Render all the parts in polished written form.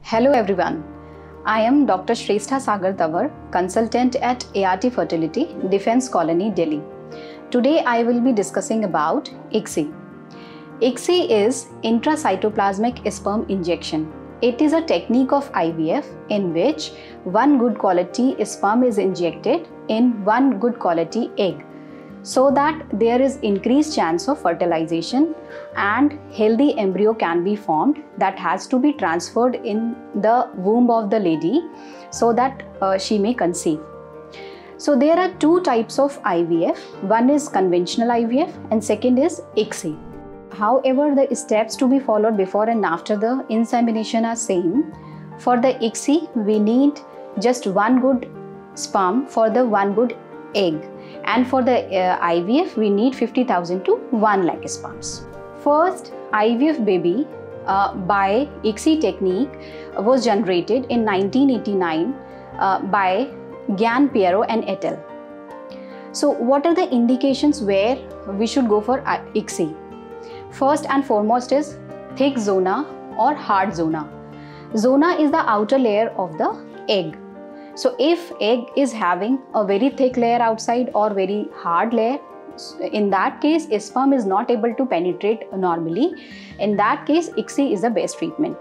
Hello everyone, I am Dr. Shrestha Sagar Tavar, consultant at ART Fertility, Defense Colony, Delhi. Today I will be discussing about ICSI. ICSI is intracytoplasmic sperm injection. It is a technique of IVF in which one good quality sperm is injected in one good quality egg, so that there is increased chance of fertilization and healthy embryo can be formed that has to be transferred in the womb of the lady so that she may conceive. So there are two types of IVF. One is conventional IVF and second is ICSI. However, the steps to be followed before and after the insemination are same. For the ICSI, we need just one good sperm for the one good egg, and for the IVF we need 50,000 to 1 lakh sperms. First IVF baby by ICSI technique was generated in 1989 by Gyan Piero and et al. So what are the indications where we should go for ICSI? First and foremost is thick zona or hard zona. Zona is the outer layer of the egg. So if egg is having a very thick layer outside or very hard layer, in that case sperm is not able to penetrate normally. In that case ICSI is the best treatment.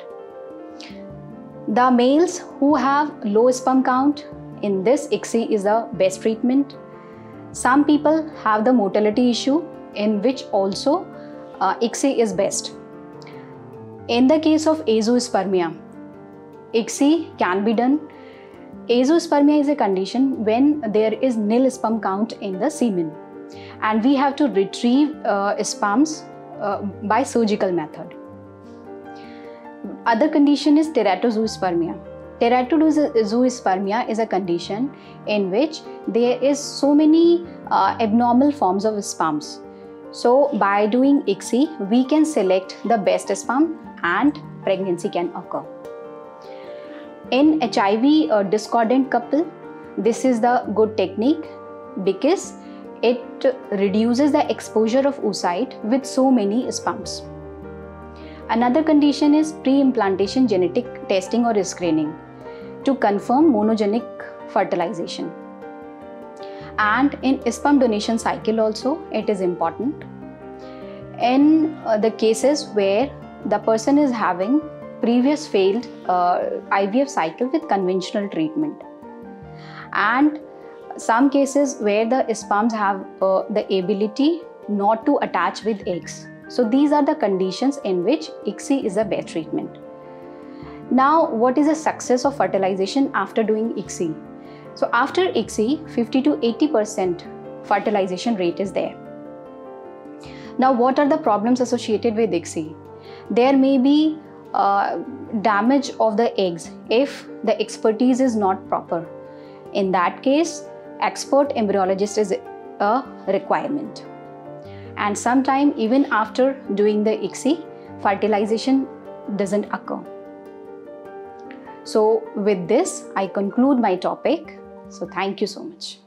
The males who have low sperm count, in this ICSI is the best treatment. Some people have the motility issue, in which also ICSI is best. In the case of azoospermia, ICSI can be done. Azoospermia is a condition when there is nil sperm count in the semen and we have to retrieve sperms by surgical method. Other condition is teratozoospermia. Teratozoospermia is a condition in which there is so many abnormal forms of sperms. So by doing ICSI, we can select the best sperm and pregnancy can occur. In HIV discordant couple, this is the good technique because it reduces the exposure of oocyte with so many sperms. Another condition is pre-implantation genetic testing or screening to confirm monogenic fertilization. And in sperm donation cycle also it is important. In the cases where the person is having previous failed IVF cycle with conventional treatment, and some cases where the sperms have the ability not to attach with eggs. So these are the conditions in which ICSI is the best treatment. Now what is the success of fertilization after doing ICSI? So after ICSI, 50 to 80% fertilization rate is there. Now what are the problems associated with ICSI? There may be damage of the eggs if the expertise is not proper. In that case, expert embryologist is a requirement. And sometime even after doing the ICSI, fertilization doesn't occur. So with this, I conclude my topic. So thank you so much.